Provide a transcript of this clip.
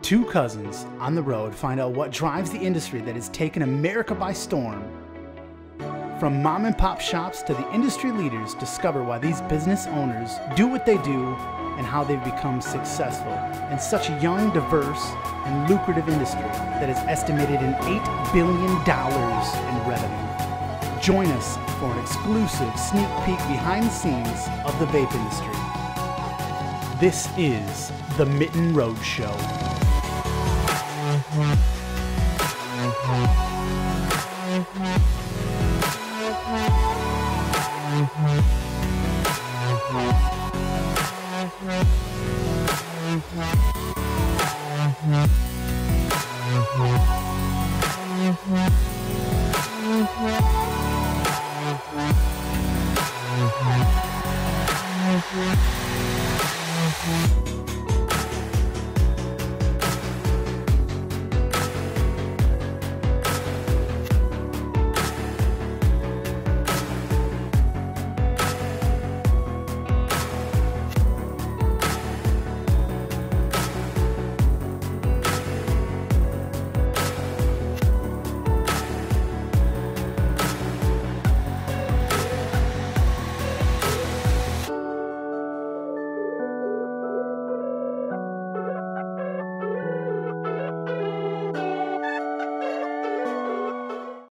Two cousins on the road find out what drives the industry that has taken America by storm. From mom and pop shops to the industry leaders, discover why these business owners do what they do and how they've become successful in such a young, diverse, and lucrative industry that is estimated in $8 billion in revenue. Join us for an exclusive sneak peek behind the scenes of the vape industry. This is the Mitten Roadshow.